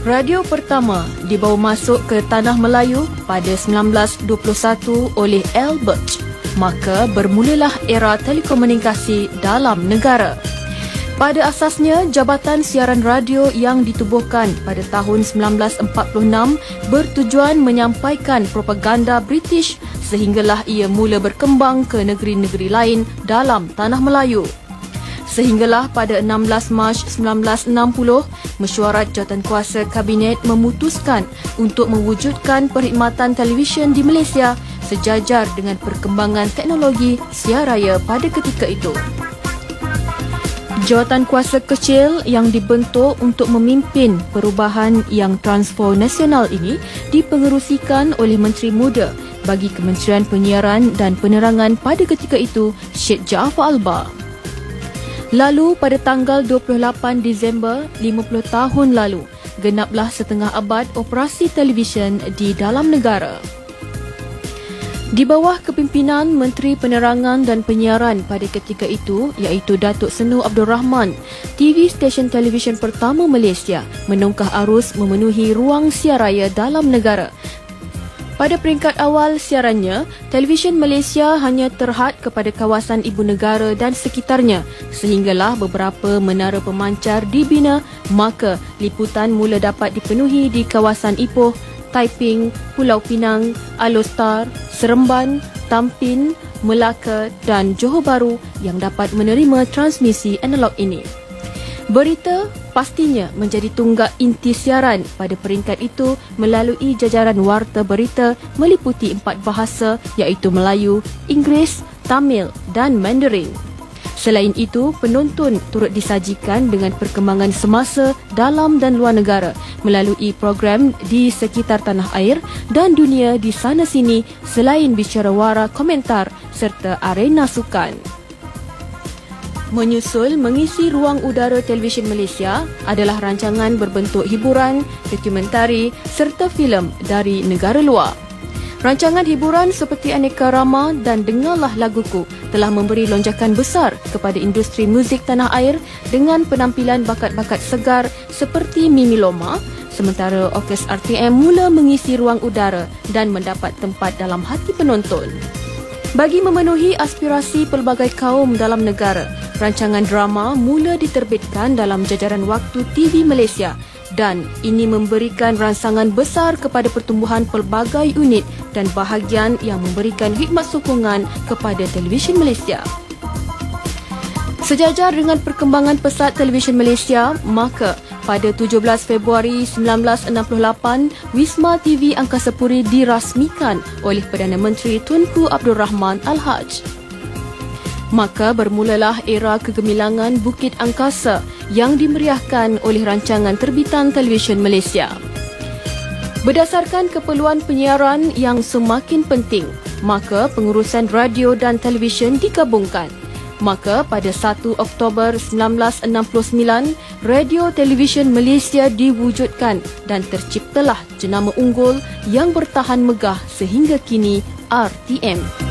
Radio pertama dibawa masuk ke Tanah Melayu pada 1921 oleh Albert. Maka bermulalah era telekomunikasi dalam negara. Pada asasnya, Jabatan Siaran Radio yang ditubuhkan pada tahun 1946 bertujuan menyampaikan propaganda British sehinggalah ia mula berkembang ke negeri-negeri lain dalam Tanah Melayu. Sehinggalah pada 16 Mac 1960, Mesyuarat Jawatankuasa Kabinet memutuskan untuk mewujudkan perkhidmatan televisyen di Malaysia sejajar dengan perkembangan teknologi siaraya pada ketika itu. Jawatankuasa kecil yang dibentuk untuk memimpin perubahan yang transformasional ini dipengerusikan oleh Menteri Muda bagi Kementerian Penyiaran dan Penerangan pada ketika itu, Syed Jaafar Albar. Lalu pada tanggal 28 Disember 50 tahun lalu, genaplah setengah abad operasi televisyen di dalam negara. Di bawah kepimpinan Menteri Penerangan dan Penyiaran pada ketika itu, iaitu Datuk Senu Abdul Rahman, TV stesen televisyen pertama Malaysia menongkah arus memenuhi ruang siaraya dalam negara. Pada peringkat awal siarannya, televisyen Malaysia hanya terhad kepada kawasan ibu negara dan sekitarnya sehinggalah beberapa menara pemancar dibina, maka liputan mula dapat dipenuhi di kawasan Ipoh, Taiping, Pulau Pinang, Alor, Seremban, Tampin, Melaka dan Johor Bahru yang dapat menerima transmisi analog ini. Berita pastinya menjadi tunggak inti siaran pada peringkat itu melalui jajaran warta berita meliputi 4 bahasa iaitu Melayu, Inggeris, Tamil dan Mandarin. Selain itu, penonton turut disajikan dengan perkembangan semasa dalam dan luar negara melalui program di sekitar tanah air dan dunia di sana sini selain bicara wara, komentar serta arena sukan. Menyusul mengisi ruang udara televisyen Malaysia adalah rancangan berbentuk hiburan, dokumentari serta filem dari negara luar. Rancangan hiburan seperti Aneka Rama dan Dengarlah Laguku telah memberi lonjakan besar kepada industri muzik tanah air dengan penampilan bakat-bakat segar seperti Mimi Loma, sementara Orkes RTM mula mengisi ruang udara dan mendapat tempat dalam hati penonton. Bagi memenuhi aspirasi pelbagai kaum dalam negara, rancangan drama mula diterbitkan dalam jajaran waktu TV Malaysia dan ini memberikan rangsangan besar kepada pertumbuhan pelbagai unit dan bahagian yang memberikan khidmat sokongan kepada televisyen Malaysia. Sejajar dengan perkembangan pesat televisyen Malaysia, maka pada 17 Februari 1968, Wisma TV Angkasa Puri dirasmikan oleh Perdana Menteri Tunku Abdul Rahman Al-Haj. Maka bermulalah era kegemilangan Bukit Angkasa yang dimeriahkan oleh rancangan terbitan televisyen Malaysia. Berdasarkan keperluan penyiaran yang semakin penting, maka pengurusan radio dan televisyen digabungkan. Maka pada 1 Oktober 1969, Radio Televisyen Malaysia diwujudkan dan terciptalah jenama unggul yang bertahan megah sehingga kini, RTM.